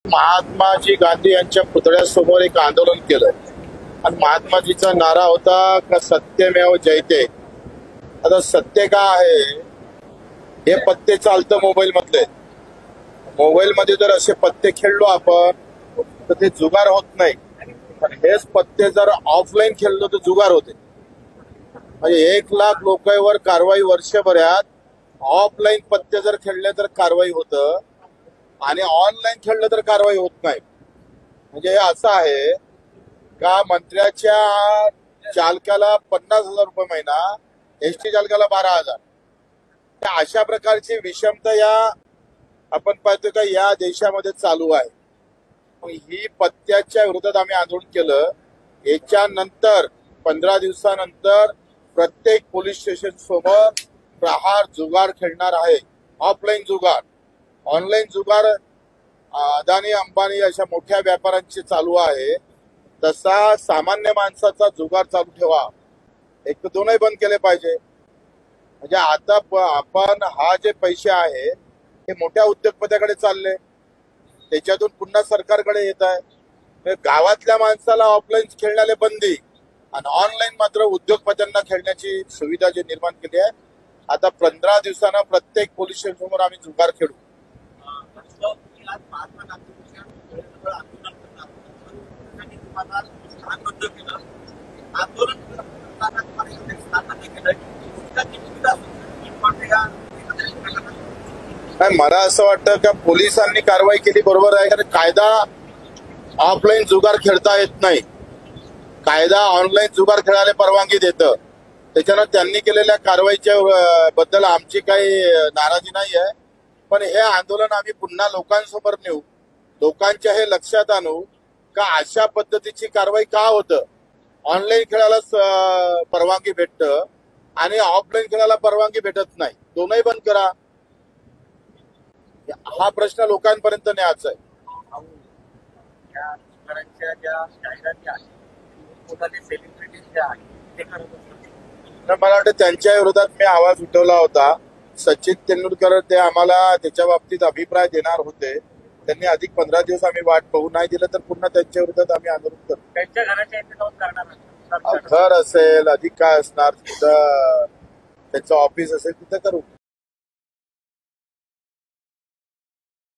महात्माजी गांधी यांच्या पुतळ्यासमोर एक आंदोलन केलं आणि महात्माजीचा नारा होता का सत्यमेव जयते। आता सत्य का आहे हे पत्ते चालतं मोबाईल मधले। मोबाईल मध्ये जर असे पत्ते खेळलो आपण तर ते जुगार होत नाही, पण हेच पत्ते जर ऑफलाईन खेळलो तर जुगार होते। म्हणजे 1 लाख लोकांवर कारवाई वर्षभरात ऑफलाईन पत्ते जर खेळले तर कारवाई होतं आणि ऑनलाईन खेळलं तर कारवाई होत नाही। म्हणजे हे असं आहे का मंत्र्याच्या चालकाला 50,000 रुपये महिना, एसटी चालकाला 12,000। त्या अशा प्रकारची विषमता या आपण पाहतो का या देशामध्ये चालू आहे। ही पत्त्याच्या विरोधात आम्ही आंदोलन केलं। याच्यानंतर 15 दिवसानंतर प्रत्येक पोलीस स्टेशन समोर प्रहार जुगार खेळणार आहे। ऑफलाईन जुगार, ऑनलाईन जुगार अदानी अंबानी अशा मोठ्या व्यापाऱ्यांचे चालू आहे, तसा सामान्य माणसाचा जुगार चालू ठेवा। एक तर दोनही बंद केले पाहिजे। म्हणजे आता आपण हा जे पैसे आहे हे मोठ्या उद्योगपत्याकडे चालले, त्याच्यातून पुन्हा सरकारकडे येत आहे। गावातल्या माणसाला ऑफलाईन खेळण्याला बंदी आणि ऑनलाईन मात्र उद्योगपत्यांना खेळण्याची सुविधा जी निर्माण केली आहे। आता 15 दिवसांना प्रत्येक पोलीस स्टेशन समोर आम्ही जुगार खेळू। मला असं वाटतं का पोलिसांनी कारवाई केली बरोबर आहे, कारण कायदा ऑफलाईन जुगार खेळता येत नाही, कायदा ऑनलाईन जुगार खेळायला परवानगी देतं। त्याच्यानं त्यांनी केलेल्या कारवाईच्या बद्दल आमची काही नाराजी नाही आहे, पण हे आंदोलन आम्ही पुन्हा लोकांसमोर नेऊ, लोकांच्या हे लक्षात आणू का अशा पद्धतीची कारवाई का होतं। ऑनलाईन खेळायला परवानगी भेटतं आणि ऑफलाईन खेळायला परवानगी भेटत नाही, दोनही बंद करा। हा प्रश्न लोकांपर्यंत न्यायचा आहे। मला वाटतं त्यांच्या विरोधात मी आवाज उठवला होता। सचिन तेंडुलकर ते आम्हाला त्याच्या बाबतीत अभिप्राय देणार होते, त्यांनी अधिक 15 दिवस आम्ही वाट पाहू नाही दिलं तर पुन्हा त्यांच्या विरोधात आम्ही आंदोलन करू। त्यांच्या घराच्या इथे जाऊन करणार, घर असेल अधिक काय असणार, तिथं त्यांचं ऑफिस असेल तिथं करू।